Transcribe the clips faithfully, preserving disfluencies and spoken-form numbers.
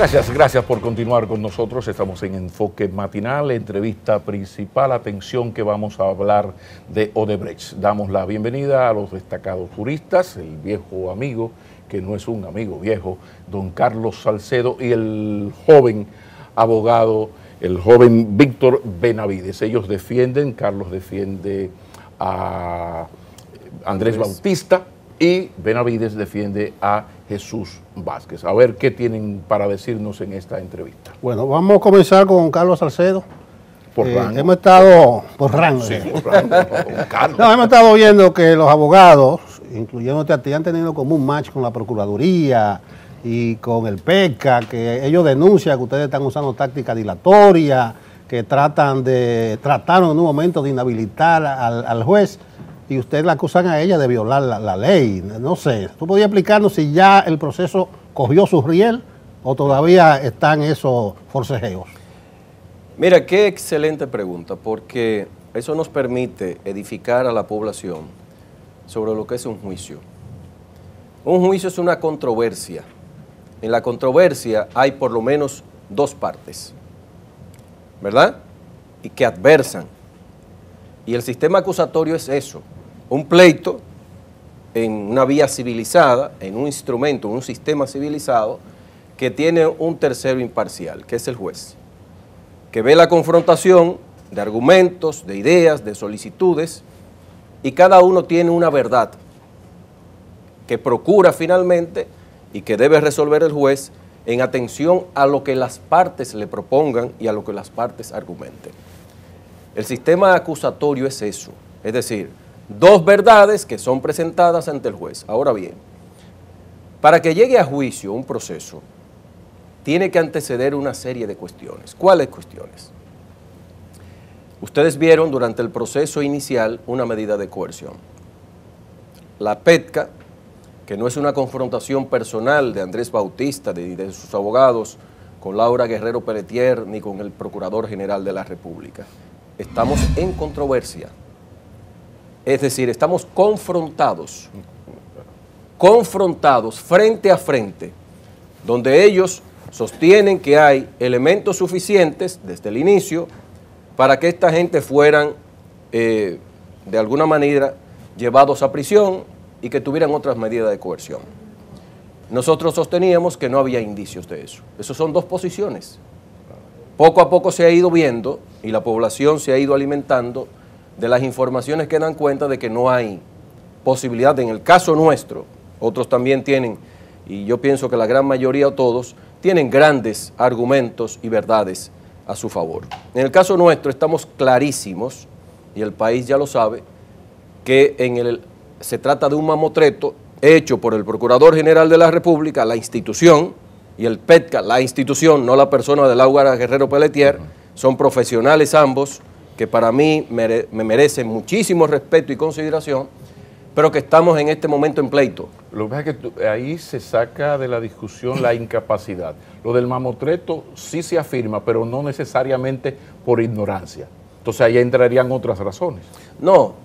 Gracias, gracias por continuar con nosotros. Estamos en Enfoque Matinal, entrevista principal. Atención que vamos a hablar de Odebrecht. Damos la bienvenida a los destacados juristas, el viejo amigo, que no es un amigo viejo, don Carlos Salcedo, y el joven abogado, el joven Víctor Benavides. Ellos defienden, Carlos defiende a Andrés Bautista y Benavides defiende a Jesús Vázquez. A ver qué tienen para decirnos en esta entrevista. Bueno, vamos a comenzar con Carlos Salcedo. Por eh, rango. Hemos estado, por rango. Sí, por rango, por Carlos. No, hemos estado viendo que los abogados, incluyéndote a ti, han tenido como un match con la Procuraduría y con el P E C A, que ellos denuncian que ustedes están usando táctica dilatoria, que tratan de, trataron en un momento de inhabilitar al, al juez, y ustedes la acusan a ella de violar la, la ley. No sé, ¿tú podías explicarnos si ya el proceso cogió su riel o todavía están esos forcejeos? Mira, qué excelente pregunta, porque eso nos permite edificar a la población sobre lo que es un juicio. Un juicio es una controversia. En la controversia hay por lo menos dos partes, ¿verdad? Y que adversan. Y el sistema acusatorio es eso, un pleito en una vía civilizada, en un instrumento, en un sistema civilizado, que tiene un tercero imparcial, que es el juez, que ve la confrontación de argumentos, de ideas, de solicitudes, y cada uno tiene una verdad que procura finalmente y que debe resolver el juez en atención a lo que las partes le propongan y a lo que las partes argumenten. El sistema acusatorio es eso, es decir, dos verdades que son presentadas ante el juez. Ahora bien, para que llegue a juicio un proceso, tiene que anteceder una serie de cuestiones. ¿Cuáles cuestiones? Ustedes vieron durante el proceso inicial una medida de coerción. La P E C A, que no es una confrontación personal de Andrés Bautista, de, de sus abogados, con Laura Guerrero Pelletier, ni con el Procurador General de la República. Estamos en controversia, es decir, estamos confrontados, confrontados frente a frente, donde ellos sostienen que hay elementos suficientes desde el inicio para que esta gente fueran eh, de alguna manera llevados a prisión y que tuvieran otras medidas de coerción. Nosotros sosteníamos que no había indicios de eso. Esas son dos posiciones. Poco a poco se ha ido viendo y la población se ha ido alimentando de las informaciones que dan cuenta de que no hay posibilidad. En el caso nuestro, otros también tienen, y yo pienso que la gran mayoría o todos, tienen grandes argumentos y verdades a su favor. En el caso nuestro estamos clarísimos, y el país ya lo sabe, que en el, se trata de un mamotreto hecho por el Procurador General de la República, la institución, y el P E C A, la institución, no la persona de Laura Guerrero Pelletier. Son profesionales ambos, que para mí mere, me merecen muchísimo respeto y consideración, pero que estamos en este momento en pleito. Lo que pasa es que tú, ahí se saca de la discusión la incapacidad. Lo del mamotreto sí se afirma, pero no necesariamente por ignorancia. Entonces ahí entrarían otras razones. No,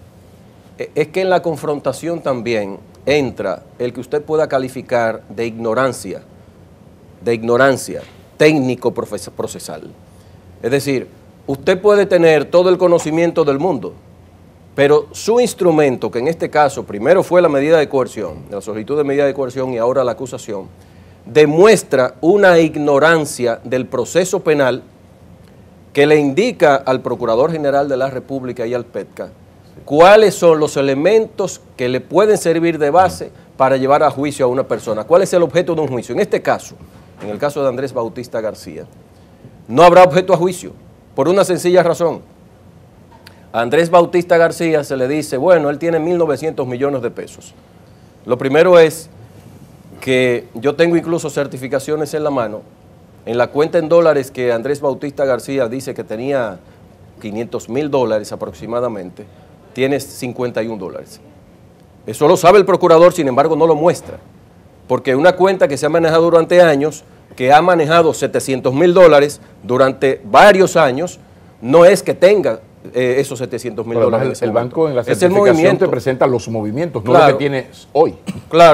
es que en la confrontación también entra el que usted pueda calificar de ignorancia, de ignorancia técnico-procesal. Es decir, usted puede tener todo el conocimiento del mundo, pero su instrumento, que en este caso primero fue la medida de coerción, la solicitud de medida de coerción y ahora la acusación, demuestra una ignorancia del proceso penal que le indica al Procurador General de la República y al P E C A cuáles son los elementos que le pueden servir de base para llevar a juicio a una persona. ¿Cuál es el objeto de un juicio? En este caso, en el caso de Andrés Bautista García, no habrá objeto a juicio, por una sencilla razón. A Andrés Bautista García se le dice, bueno, él tiene mil novecientos millones de pesos. Lo primero es que yo tengo incluso certificaciones en la mano, en la cuenta en dólares que Andrés Bautista García dice que tenía quinientos mil dólares aproximadamente, tiene cincuenta y un dólares. Eso lo sabe el procurador, sin embargo no lo muestra, porque una cuenta que se ha manejado durante años, que ha manejado setecientos mil dólares durante varios años, no es que tenga eh, esos setecientos mil dólares. El, el banco en la certificación certificación te presenta los movimientos, no claro, lo que tienes hoy. Claro,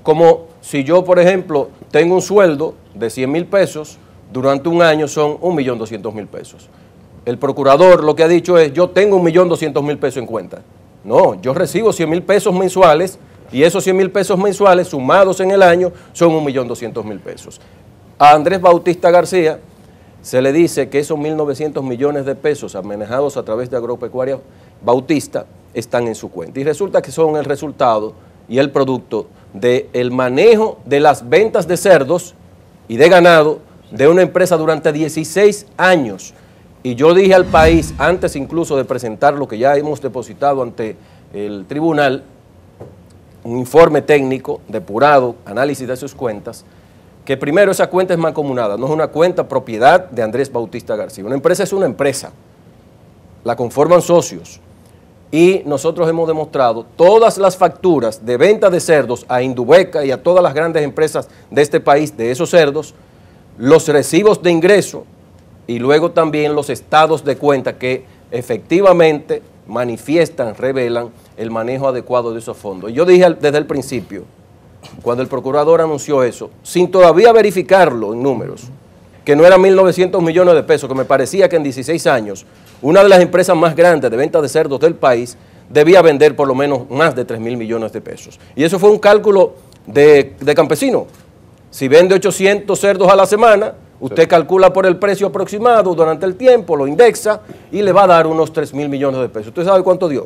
como si yo, por ejemplo, tengo un sueldo de cien mil pesos, durante un año son un millón doscientos mil pesos. El procurador lo que ha dicho es, yo tengo un millón doscientos mil pesos en cuenta. No, yo recibo cien mil pesos mensuales y esos cien mil pesos mensuales sumados en el año son un millón doscientos mil pesos. A Andrés Bautista García se le dice que esos mil novecientos millones de pesos manejados a través de Agropecuaria Bautista están en su cuenta. Y resulta que son el resultado y el producto del manejo de las ventas de cerdos y de ganado de una empresa durante dieciséis años. Y yo dije al país, antes incluso de presentar lo que ya hemos depositado ante el tribunal, un informe técnico, depurado, análisis de sus cuentas, que primero esa cuenta es mancomunada, no es una cuenta propiedad de Andrés Bautista García. Una empresa es una empresa, la conforman socios. Y nosotros hemos demostrado todas las facturas de venta de cerdos a Indubeca y a todas las grandes empresas de este país, de esos cerdos, los recibos de ingreso y luego también los estados de cuenta que efectivamente manifiestan, revelan el manejo adecuado de esos fondos. Y yo dije desde el principio, cuando el procurador anunció eso, sin todavía verificarlo en números, que no eran mil novecientos millones de pesos, que me parecía que en dieciséis años, una de las empresas más grandes de venta de cerdos del país debía vender por lo menos más de tres mil millones de pesos. Y eso fue un cálculo de, de campesino. Si vende ochocientos cerdos a la semana, usted calcula por el precio aproximado durante el tiempo, lo indexa y le va a dar unos tres mil millones de pesos. ¿Usted sabe cuánto dio?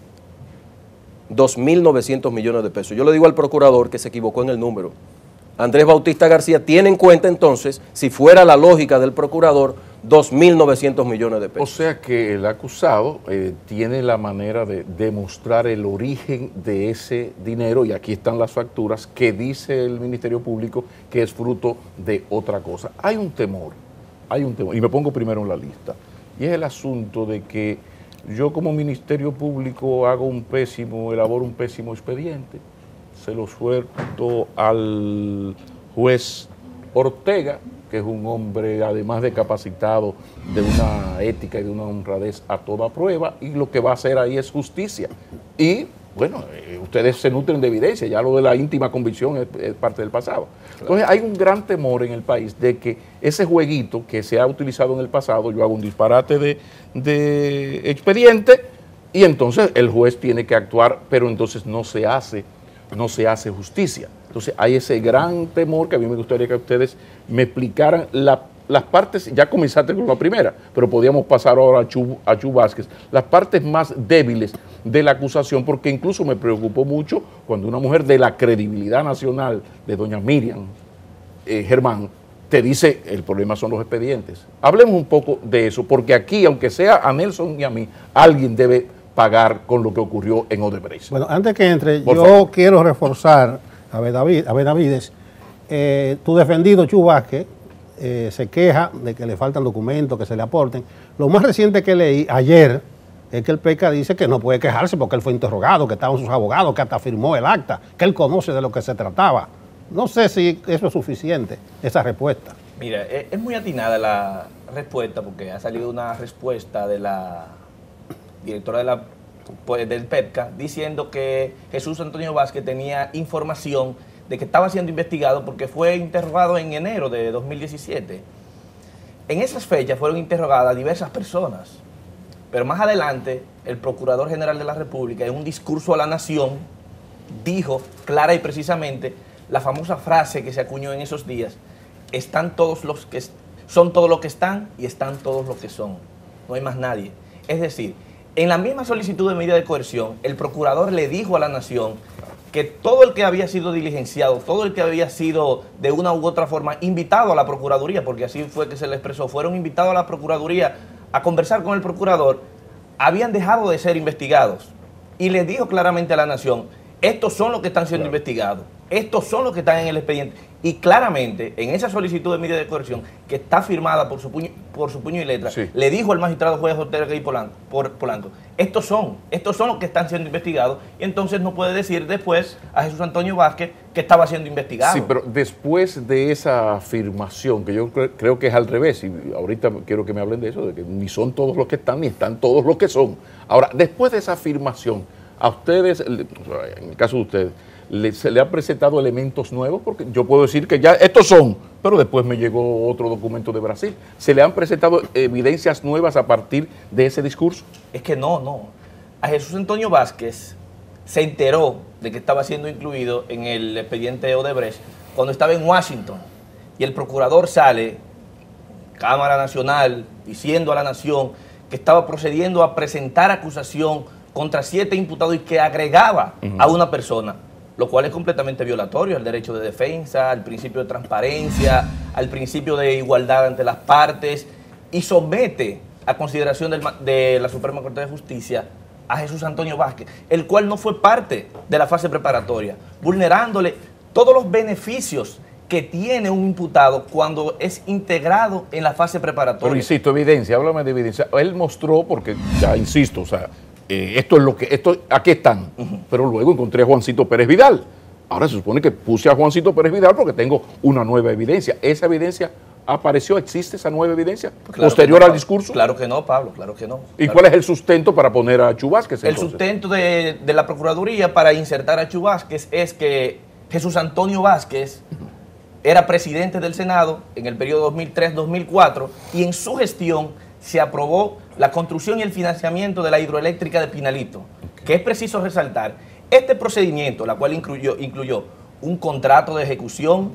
dos mil novecientos millones de pesos. Yo le digo al procurador que se equivocó en el número. Andrés Bautista García tiene en cuenta entonces, si fuera la lógica del procurador, dos mil novecientos millones de pesos. O sea que el acusado eh, tiene la manera de demostrar el origen de ese dinero, y aquí están las facturas, que dice el Ministerio Público que es fruto de otra cosa. Hay un temor, hay un temor, y me pongo primero en la lista, y es el asunto de que yo como Ministerio Público hago un pésimo, elaboro un pésimo expediente, se lo suelto al juez Ortega, que es un hombre además de capacitado, de una ética y de una honradez a toda prueba, y lo que va a hacer ahí es justicia. Y bueno, eh, ustedes se nutren de evidencia, ya lo de la íntima convicción es, es parte del pasado. Entonces hay un gran temor en el país de que ese jueguito que se ha utilizado en el pasado, yo hago un disparate de, de expediente y entonces el juez tiene que actuar, pero entonces no se hace, no se hace justicia. Entonces hay ese gran temor que a mí me gustaría que ustedes me explicaran la, las partes, ya comenzaste con la primera, pero podíamos pasar ahora a Chu, a Chu Vázquez, las partes más débiles de la acusación, porque incluso me preocupó mucho cuando una mujer de la credibilidad nacional de doña Miriam eh, Germán te dice el problema son los expedientes. Hablemos un poco de eso, porque aquí, aunque sea a Nelson y a mí, alguien debe pagar con lo que ocurrió en Odebrecht. Bueno, antes que entre, Por yo favor. quiero reforzar a Benavides, a Benavides eh, tu defendido Chu Vázquez eh, se queja de que le faltan documentos, que se le aporten. Lo más reciente que leí ayer es que el P E C A dice que no puede quejarse porque él fue interrogado, que estaban sus abogados, que hasta firmó el acta, que él conoce de lo que se trataba. No sé si eso es suficiente, esa respuesta. Mira, es, es muy atinada la respuesta porque ha salido una respuesta de la directora de la, pues, del P E C A diciendo que Jesús Antonio Vázquez tenía información de que estaba siendo investigado porque fue interrogado en enero de dos mil diecisiete. En esas fechas fueron interrogadas diversas personas, pero más adelante el Procurador General de la República en un discurso a la nación dijo clara y precisamente la famosa frase que se acuñó en esos días: están todos los que son todos los que están y están todos los que son, no hay más nadie. Es decir, en la misma solicitud de medida de coerción, el procurador le dijo a la nación que todo el que había sido diligenciado, todo el que había sido de una u otra forma invitado a la Procuraduría, porque así fue que se le expresó, fueron invitados a la Procuraduría a conversar con el procurador, habían dejado de ser investigados. Y le dijo claramente a la nación: estos son los que están siendo claro. investigados, estos son los que están en el expediente. Y claramente, en esa solicitud de medida de coerción, que está firmada por su puño, por su puño y letra, sí. le dijo el magistrado juez Ortega y Polanco, por, Polanco, estos son, estos son los que están siendo investigados, y entonces no puede decir después a Jesús Antonio Vázquez que estaba siendo investigado. Sí, pero después de esa afirmación, que yo cre creo que es al revés, y ahorita quiero que me hablen de eso, de que ni son todos los que están, ni están todos los que son. Ahora, después de esa afirmación, a ustedes, en el caso de ustedes, le, se le han presentado elementos nuevos, porque yo puedo decir que ya estos son, pero después me llegó otro documento de Brasil. ¿Se le han presentado evidencias nuevas a partir de ese discurso? Es que no, no. A Jesús Antonio Vázquez se enteró de que estaba siendo incluido en el expediente de Odebrecht cuando estaba en Washington, y el procurador sale, Cámara Nacional, diciendo a la nación que estaba procediendo a presentar acusación contra siete imputados y que agregaba uh-huh. a una persona, lo cual es completamente violatorio al derecho de defensa, al principio de transparencia, al principio de igualdad ante las partes, y somete a consideración del, de la Suprema Corte de Justicia a Jesús Antonio Vázquez, el cual no fue parte de la fase preparatoria, vulnerándole todos los beneficios que tiene un imputado cuando es integrado en la fase preparatoria. Pero insisto, evidencia, háblame de evidencia. Él mostró, porque ya insisto, o sea, eh, esto es lo que, esto, aquí están, uh-huh. pero luego encontré a Juancito Pérez Vidal. Ahora se supone que puse a Juancito Pérez Vidal porque tengo una nueva evidencia. ¿Esa evidencia apareció? ¿Existe esa nueva evidencia? Claro ¿Posterior no, al discurso? Claro que no, Pablo, claro que no. ¿Y claro cuál es el sustento para poner a Chu Vázquez? El sustento de, de la Procuraduría para insertar a Chu Vázquez es que Jesús Antonio Vázquez era presidente del Senado en el periodo dos mil tres a dos mil cuatro y en su gestión se aprobó la construcción y el financiamiento de la hidroeléctrica de Pinalito, okay. que es preciso resaltar. Este procedimiento, la cual incluyó, incluyó un contrato de ejecución,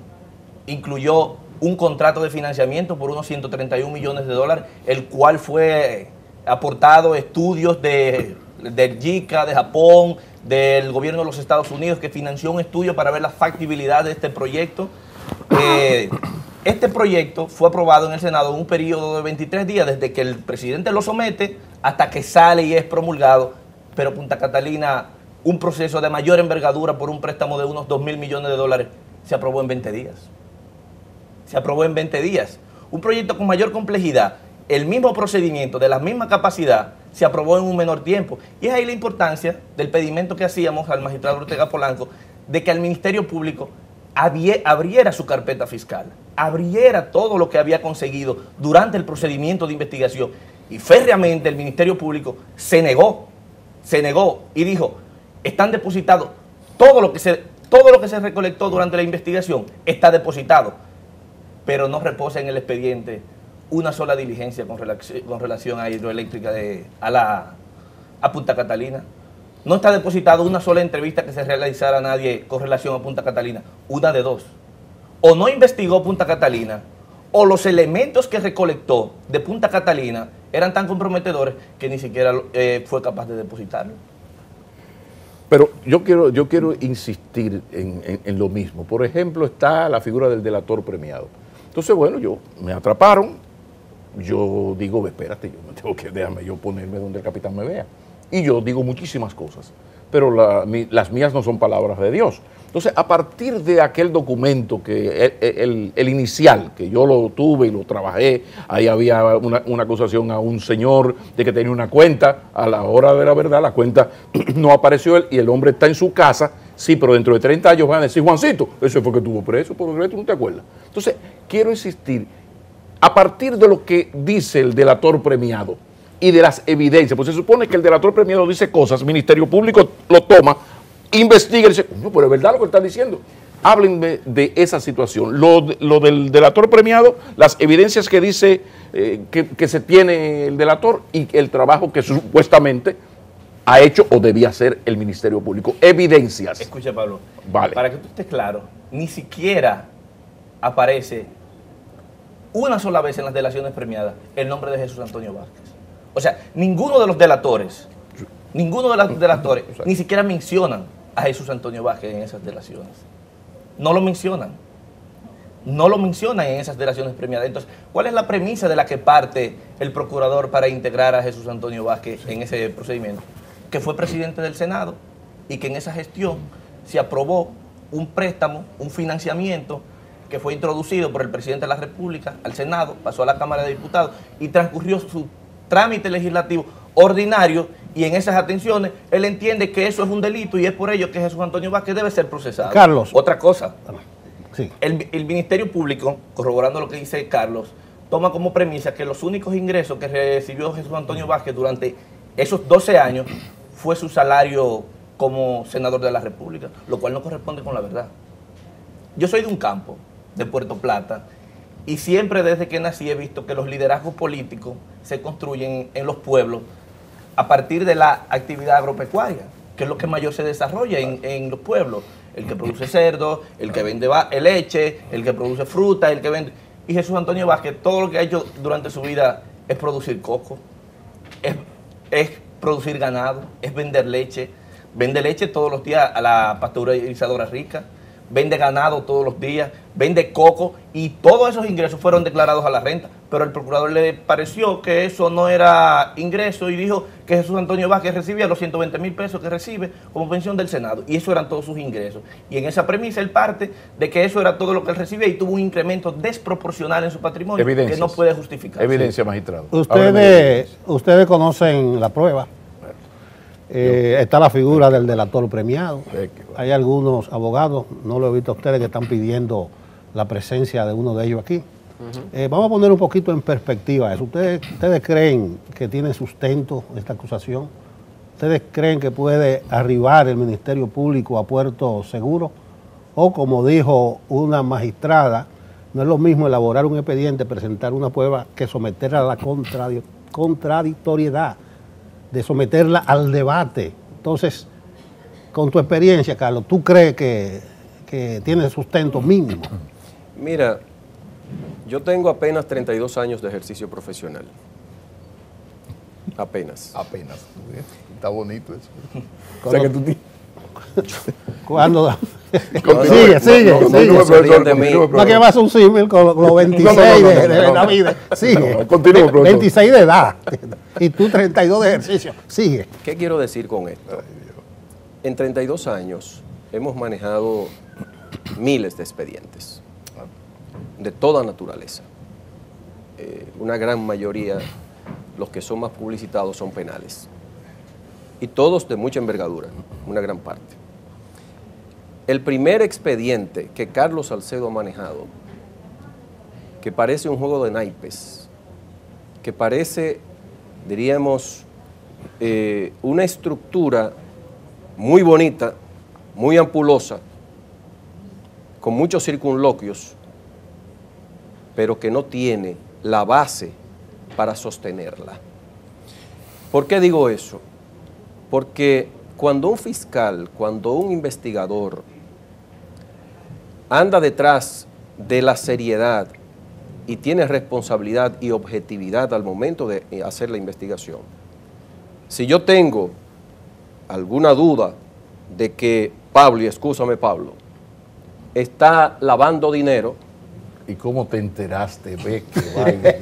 incluyó un contrato de financiamiento por unos ciento treinta y un millones de dólares, el cual fue aportado estudios de, del JICA, de Japón, del gobierno de los Estados Unidos, que financió un estudio para ver la factibilidad de este proyecto. Eh, este proyecto fue aprobado en el Senado en un periodo de veintitrés días, desde que el presidente lo somete hasta que sale y es promulgado, pero Punta Catalina, un proceso de mayor envergadura por un préstamo de unos dos mil millones de dólares, se aprobó en veinte días. Se aprobó en veinte días. Un proyecto con mayor complejidad, el mismo procedimiento, de la misma capacidad, se aprobó en un menor tiempo. Y es ahí la importancia del pedimento que hacíamos al magistrado Ortega Polanco de que al Ministerio Público abriera su carpeta fiscal, abriera todo lo que había conseguido durante el procedimiento de investigación. Y férreamente el Ministerio Público se negó, se negó y dijo, están depositados, todo lo que se, todo lo que se recolectó durante la investigación está depositado, pero no reposa en el expediente una sola diligencia con relación, con relación a hidroeléctrica de, a, la, a Punta Catalina. No está depositado una sola entrevista que se realizara a nadie con relación a Punta Catalina. Una de dos. O no investigó Punta Catalina, o los elementos que recolectó de Punta Catalina eran tan comprometedores que ni siquiera eh, fue capaz de depositarlo. Pero yo quiero, yo quiero insistir en, en, en lo mismo. Por ejemplo, está la figura del delator premiado. Entonces, bueno, yo me atraparon. Yo digo, espérate, yo no tengo que, déjame yo ponerme donde el capitán me vea. Y yo digo muchísimas cosas, pero la, mi, las mías no son palabras de Dios. Entonces, a partir de aquel documento, que el, el, el inicial, que yo lo tuve y lo trabajé, ahí había una, una acusación a un señor de que tenía una cuenta, a la hora de la verdad la cuenta no apareció él y el hombre está en su casa, sí, pero dentro de treinta años van a decir, Juancito, eso fue que estuvo preso, por el tú no te acuerdas. Entonces, quiero insistir, a partir de lo que dice el delator premiado, y de las evidencias, pues se supone que el delator premiado dice cosas, el Ministerio Público lo toma, investiga y dice, no, pero es verdad lo que están diciendo. Háblenme de esa situación, lo, lo del delator premiado, las evidencias que dice eh, que, que se tiene el delator y el trabajo que supuestamente ha hecho o debía hacer el Ministerio Público. Evidencias. Escucha, Pablo, vale. Para que tú estés claro, ni siquiera aparece una sola vez en las delaciones premiadas el nombre de Jesús Antonio Vázquez. O sea, ninguno de los delatores, ninguno de los delatores, ni siquiera mencionan a Jesús Antonio Vázquez en esas delaciones. No lo mencionan. No lo mencionan en esas delaciones premiadas. Entonces, ¿cuál es la premisa de la que parte el procurador para integrar a Jesús Antonio Vázquez en ese procedimiento? Que fue presidente del Senado y que en esa gestión se aprobó un préstamo, un financiamiento que fue introducido por el presidente de la República al Senado, pasó a la Cámara de Diputados y transcurrió su trámite legislativo ordinario, y en esas atenciones él entiende que eso es un delito y es por ello que Jesús Antonio Vázquez debe ser procesado. Carlos. Otra cosa, sí. el, el Ministerio Público, corroborando lo que dice Carlos, toma como premisa que los únicos ingresos que recibió Jesús Antonio Vázquez durante esos doce años fue su salario como senador de la República, lo cual no corresponde con la verdad. Yo soy de un campo, de Puerto Plata, y siempre desde que nací he visto que los liderazgos políticos se construyen en los pueblos a partir de la actividad agropecuaria, que es lo que mayor se desarrolla en, en los pueblos. El que produce cerdo, el que vende leche, el que produce fruta, el que vende... Y Jesús Antonio Vázquez, todo lo que ha hecho durante su vida es producir coco, es, es producir ganado, es vender leche. Vende leche todos los días a la pasteurizadora Rica, vende ganado todos los días, vende coco, y todos esos ingresos fueron declarados a la renta. Pero el procurador le pareció que eso no era ingreso y dijo que Jesús Antonio Vázquez recibía los ciento veinte mil pesos que recibe como pensión del Senado, y eso eran todos sus ingresos. Y en esa premisa él parte de que eso era todo lo que él recibía y tuvo un incremento desproporcional en su patrimonio. Evidencias. Que no puede justificar. Evidencia, magistrado. Ustedes, ustedes conocen la prueba. Eh, está la figura del delator premiado. Hay algunos abogados, no lo he visto a ustedes, que están pidiendo la presencia de uno de ellos aquí. Uh-huh. eh, vamos a poner un poquito en perspectiva eso. ¿Ustedes, ¿Ustedes creen que tiene sustento esta acusación? ¿Ustedes creen que puede arribar el Ministerio Público a puerto seguro? O, como dijo una magistrada, no es lo mismo elaborar un expediente, presentar una prueba, que someterla a la contradi- contradictoriedad, de someterla al debate. Entonces, con tu experiencia, Carlos, ¿tú crees que, que tiene sustento mínimo? Mira, yo tengo apenas treinta y dos años de ejercicio profesional. Apenas. Apenas. Está bonito eso. O sea que tú ¿Cuándo? Sigue, sigue, no, no, sigue. No, no, de mí. No es que vas a un símil con los veintiséis no, no, no, de, de no, no, la vida. Sigue. No, continúa, profesor. veintiséis de edad. Y tú treinta y dos de ejercicio. Sigue. ¿Qué quiero decir con esto? En treinta y dos años hemos manejado miles de expedientes de toda naturaleza. Eh, una gran mayoría, los que son más publicitados, son penales. Y todos de mucha envergadura, una gran parte. El primer expediente que Carlos Salcedo ha manejado, que parece un juego de naipes, que parece, diríamos, eh, una estructura muy bonita, muy ampulosa, con muchos circunloquios, pero que no tiene la base para sostenerla. ¿Por qué digo eso? Porque cuando un fiscal, cuando un investigador anda detrás de la seriedad y tiene responsabilidad y objetividad al momento de hacer la investigación, si yo tengo alguna duda de que Pablo, y excúsame Pablo, está lavando dinero. ¿Y cómo te enteraste? Ve que vaina.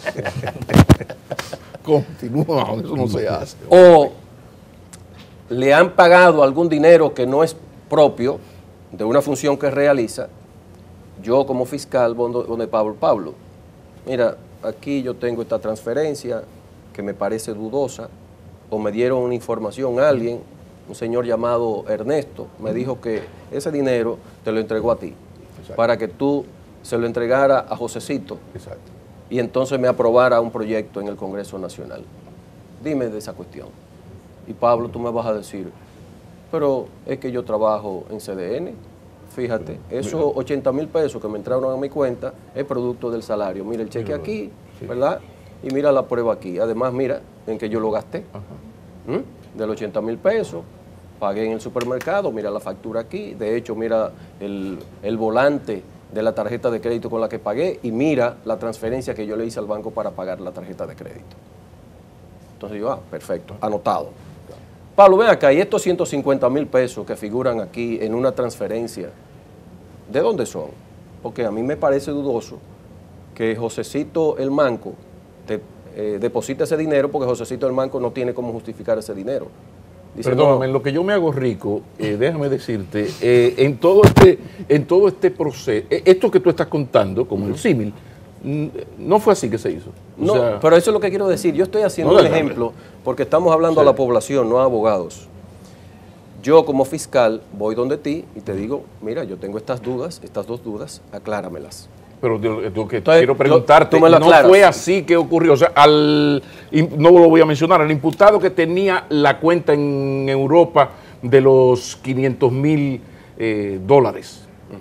Continúa, eso no se hace. O le han pagado algún dinero que no es propio de una función que realiza, yo como fiscal donde Pablo, Pablo, mira, aquí yo tengo esta transferencia que me parece dudosa, o me dieron una información a alguien, un señor llamado Ernesto, me dijo que ese dinero te lo entregó a ti, exacto, para que tú se lo entregara a Josecito, exacto, y entonces me aprobara un proyecto en el Congreso Nacional. Dime de esa cuestión. Y Pablo, tú me vas a decir, pero es que yo trabajo en C D N, fíjate, esos ochenta mil pesos que me entraron a mi cuenta es producto del salario. Mira el cheque aquí, ¿verdad? Y mira la prueba aquí. Además, mira en que yo lo gasté. ¿Mm? Del ochenta mil pesos, pagué en el supermercado, mira la factura aquí. De hecho, mira el, el volante de la tarjeta de crédito con la que pagué y mira la transferencia que yo le hice al banco para pagar la tarjeta de crédito. Entonces yo, ah, perfecto, anotado. Pablo, ven acá, y estos ciento cincuenta mil pesos que figuran aquí en una transferencia, ¿de dónde son? Porque a mí me parece dudoso que Josecito el Manco te eh, deposite ese dinero, porque Josecito el Manco no tiene cómo justificar ese dinero. Dice, Perdóname, no, en lo que yo me hago rico, eh, déjame decirte, eh, en todo este, en todo este proceso, eh, esto que tú estás contando, como el símil, no fue así que se hizo. O no, sea, pero eso es lo que quiero decir. Yo estoy haciendo no, un no, ejemplo, no. porque estamos hablando sí. a la población, no a abogados. Yo como fiscal voy donde ti y te digo, mira, yo tengo estas dudas, estas dos dudas, acláramelas. Pero yo, yo que Entonces, quiero preguntarte, tú me lo no aclaras. fue así que ocurrió. O sea, al, no lo voy a mencionar, al imputado que tenía la cuenta en Europa de los quinientos mil eh, dólares.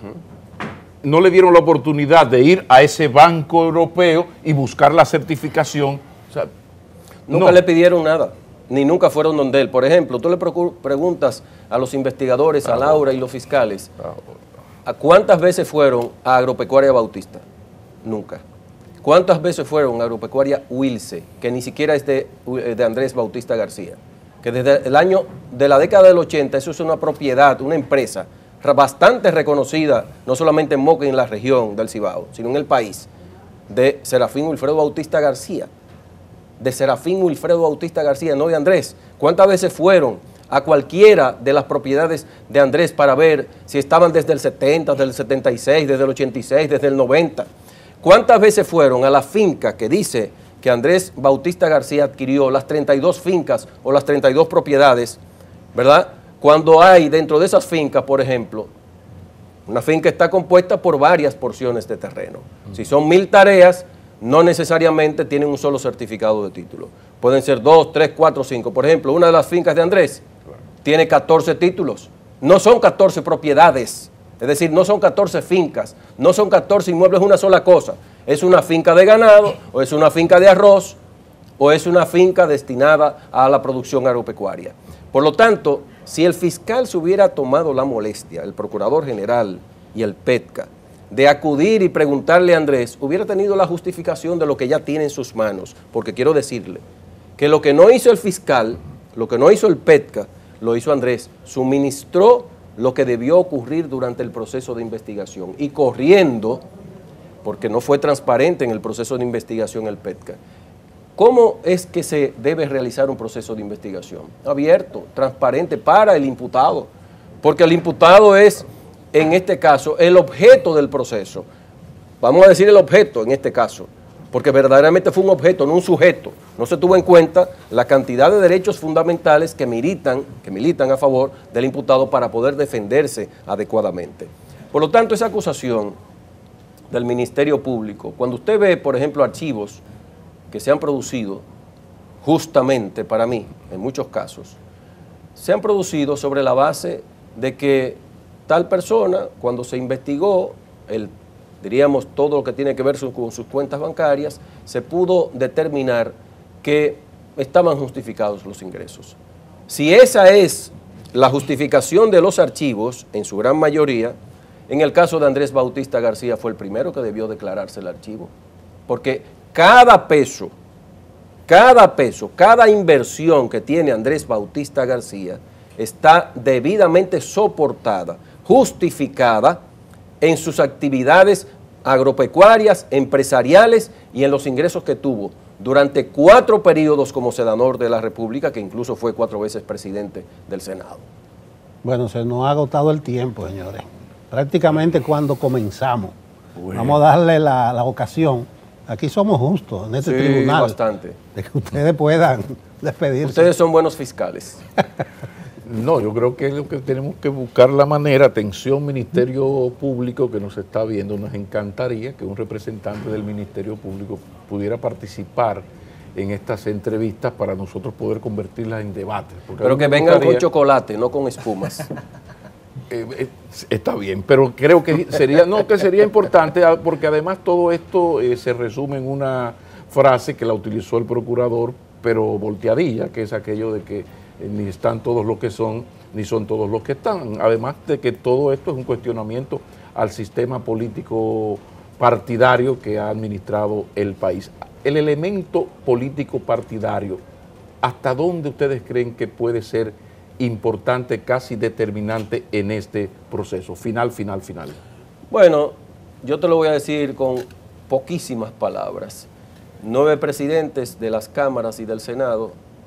Uh-huh. No le dieron la oportunidad de ir a ese banco europeo y buscar la certificación. O sea, nunca no. le pidieron nada, ni nunca fueron donde él. Por ejemplo, tú le preguntas a los investigadores, ah, a Laura y los fiscales, ah, ¿a cuántas veces fueron a Agropecuaria Bautista? Nunca. ¿Cuántas veces fueron a Agropecuaria Wilce, que ni siquiera es de, de Andrés Bautista García? Que desde el año de la década del ochenta, eso es una propiedad, una empresa bastante reconocida, no solamente en Moca y en la región del Cibao, sino en el país, de Serafín Wilfredo Bautista García. De Serafín Wilfredo Bautista García, no de Andrés. ¿Cuántas veces fueron a cualquiera de las propiedades de Andrés para ver si estaban desde el setenta, desde el setenta y seis, desde el ochenta y seis, desde el noventa? ¿Cuántas veces fueron a la finca que dice que Andrés Bautista García adquirió, las treinta y dos fincas o las treinta y dos propiedades, ¿verdad? Cuando hay dentro de esas fincas, por ejemplo, una finca está compuesta por varias porciones de terreno. Si son mil tareas, no necesariamente tienen un solo certificado de título. Pueden ser dos, tres, cuatro, cinco. Por ejemplo, una de las fincas de Andrés tiene catorce títulos. No son catorce propiedades. Es decir, no son catorce fincas, no son catorce inmuebles, una sola cosa. Es una finca de ganado, o es una finca de arroz, o es una finca destinada a la producción agropecuaria. Por lo tanto, si el fiscal se hubiera tomado la molestia, el procurador general y el PETCA, de acudir y preguntarle a Andrés, hubiera tenido la justificación de lo que ya tiene en sus manos, porque quiero decirle que lo que no hizo el fiscal, lo que no hizo el PETCA, lo hizo Andrés, suministró lo que debió ocurrir durante el proceso de investigación y corriendo, porque no fue transparente en el proceso de investigación el PETCA. ¿Cómo es que se debe realizar un proceso de investigación? Abierto, transparente para el imputado, porque el imputado es, en este caso, el objeto del proceso. Vamos a decir el objeto en este caso, porque verdaderamente fue un objeto, no un sujeto. No se tuvo en cuenta la cantidad de derechos fundamentales que militan, que militan a favor del imputado para poder defenderse adecuadamente. Por lo tanto, esa acusación del Ministerio Público, cuando usted ve, por ejemplo, archivos que se han producido, justamente para mí, en muchos casos, se han producido sobre la base de que tal persona, cuando se investigó, el, diríamos, todo lo que tiene que ver con sus cuentas bancarias, se pudo determinar que estaban justificados los ingresos. Si esa es la justificación de los archivos, en su gran mayoría, en el caso de Andrés Bautista García fue el primero que debió declararse el archivo, porque cada peso, cada peso, cada inversión que tiene Andrés Bautista García está debidamente soportada, justificada en sus actividades agropecuarias, empresariales y en los ingresos que tuvo durante cuatro periodos como senador de la República, que incluso fue cuatro veces presidente del Senado. Bueno, se nos ha agotado el tiempo, señores. Prácticamente cuando comenzamos. Bueno. Vamos a darle la, la ocasión. Aquí somos justos en este sí, tribunal. Bastante. De que ustedes puedan despedirse. Ustedes son buenos fiscales. No, yo creo que es lo que tenemos que buscar la manera. Atención, Ministerio Público que nos está viendo, nos encantaría que un representante del Ministerio Público pudiera participar en estas entrevistas para nosotros poder convertirlas en debates. Pero que vengan con chocolate, no con espumas. eh, eh, está bien, pero creo que sería, no, que sería importante, porque además todo esto eh, se resume en una frase que la utilizó el procurador, pero volteadilla, que es aquello de que ni están todos los que son, ni son todos los que están. Además de que todo esto es un cuestionamiento al sistema político partidario que ha administrado el país. El elemento político partidario, ¿hasta dónde ustedes creen que puede ser importante, casi determinante en este proceso? Final, final, final. Bueno, yo te lo voy a decir con poquísimas palabras. Nueve presidentes de las cámaras y del Senado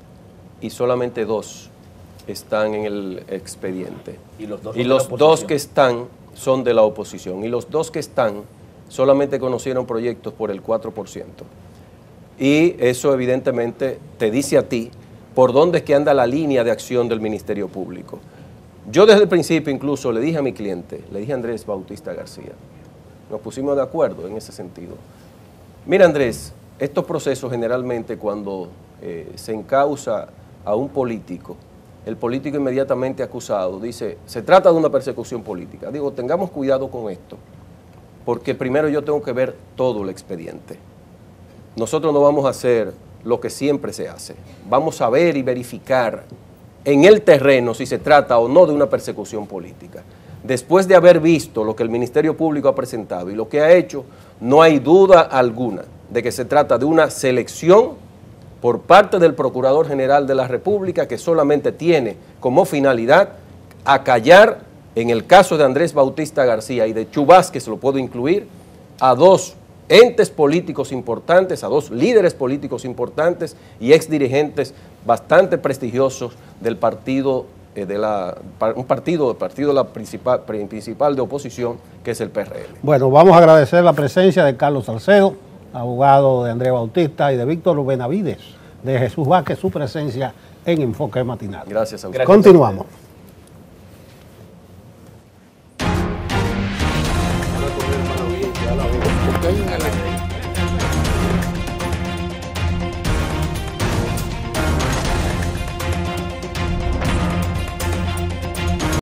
y solamente dos están en el expediente. Y los dos, y los dos que están son de la oposición. Y los dos que están solamente conocieron proyectos por el cuatro por ciento. Y eso evidentemente te dice a ti por dónde es que anda la línea de acción del Ministerio Público. Yo desde el principio incluso le dije a mi cliente, le dije a Andrés Bautista García, nos pusimos de acuerdo en ese sentido. Mira, Andrés, estos procesos generalmente cuando eh, se encausa a un político, el político inmediatamente acusado dice, se trata de una persecución política. Digo, tengamos cuidado con esto, porque primero yo tengo que ver todo el expediente. Nosotros no vamos a hacer lo que siempre se hace. Vamos a ver y verificar en el terreno si se trata o no de una persecución política. Después de haber visto lo que el Ministerio Público ha presentado y lo que ha hecho, no hay duda alguna de que se trata de una selección por parte del Procurador General de la República que solamente tiene como finalidad acallar, en el caso de Andrés Bautista García y de Chu Vázquez, lo puedo incluir, a dos entes políticos importantes, a dos líderes políticos importantes y exdirigentes bastante prestigiosos del partido, eh, de la, un partido, el partido de la principal, principal de oposición, que es el P R L. Bueno, vamos a agradecer la presencia de Carlos Salcedo, abogado de Andrés Bautista, y de Víctor Benavides, de Jesús Vázquez, su presencia en Enfoque Matinal. Gracias a usted. Continuamos.